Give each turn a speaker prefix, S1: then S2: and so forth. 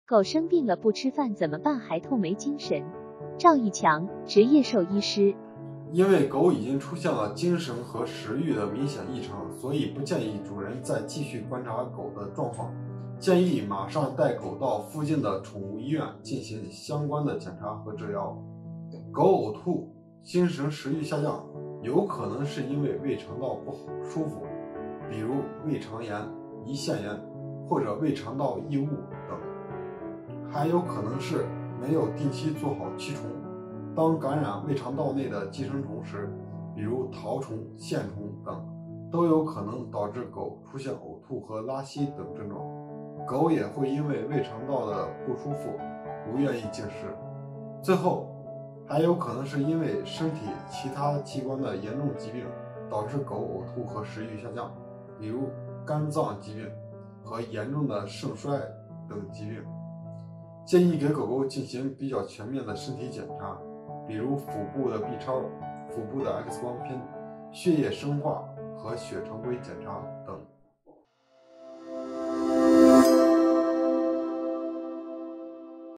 S1: 狗生病了不吃饭怎么办还痛没精神？赵义强，职业兽医师。
S2: 因为狗已经出现了精神和食欲的明显异常，所以不建议主人再继续观察狗的状况，建议马上带狗到附近的宠物医院进行相关的检查和治疗。狗呕吐、精神食欲下降，有可能是因为胃肠道不舒服，比如胃肠炎、胰腺炎或者胃肠道异物等，还有可能是没有定期做好驱虫。当感染胃肠道内的寄生虫时，比如绦虫、线虫等，都有可能导致狗出现呕吐和拉稀等症状。狗也会因为胃肠道的不舒服不愿意进食。最后还有可能是因为身体其他器官的严重疾病导致狗呕吐和食欲下降，比如肝脏疾病和严重的肾衰等疾病。建议给狗狗进行比较全面的身体检查，比如腹部的 B 超、腹部的 X 光片、血液生化和血常规检查等。